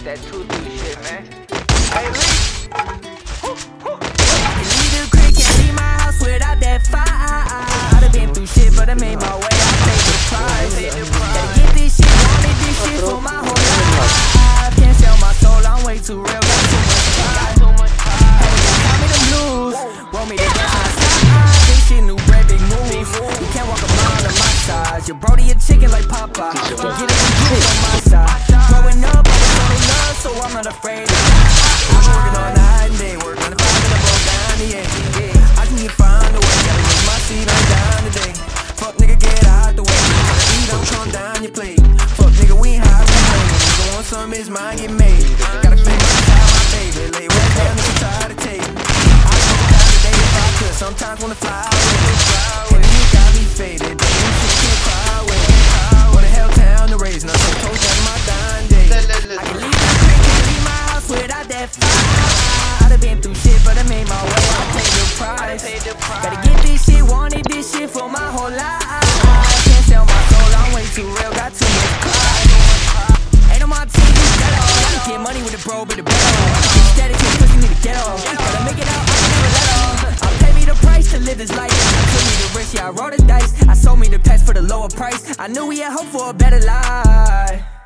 that 2-3 shit, man. Hey, Lee. Leave the crib, can't leave my house without that fire. I done been through shit, but I made my way. I paid the price. Gotta get this shit, wanted this shit for my whole life. Can't sell my soul, I'm way too real. Got too much pride. Call me the blues. Want me to dance outside. This shit new bread, big moves. You can't walk a mile on my size. Your brody a chicken like Popeye. You get it on my side. Growing up, I was only love, so I'm not afraid. I'm working all night and day, working the five and I'm all down the end. I can get find a way, gotta get my seat on down today. Fuck nigga, get out the way. Eat don't come down your plate. Fuck nigga, we ain't high, we play. Go on some, it's mine, get made. Gotta flip my child, my baby. Lay way down, nigga, try to take. I smoke down today if I could. Sometimes wanna fly away. And you got me faded. Damn, shit can't cry away. What the hell town to raise? Nothing told down my dying day. I can leave the crib, can't leave my house without that fire. I done been through shit, but I made my way. I paid the price. Gotta get this shit, wanted this shit for my whole life. Can't sell my soul, I'm way too real, got too much pride. Ain't on my team, you better. Gotta get money with a bro, but the better. Instead of kids, pussy need to get off. Gotta make it out, I can never let off. I'll pay me the price to live this life. Took me the risk, yeah, I rolled the dice. I sold me the pets for the lower price. I knew we had hope for a better life.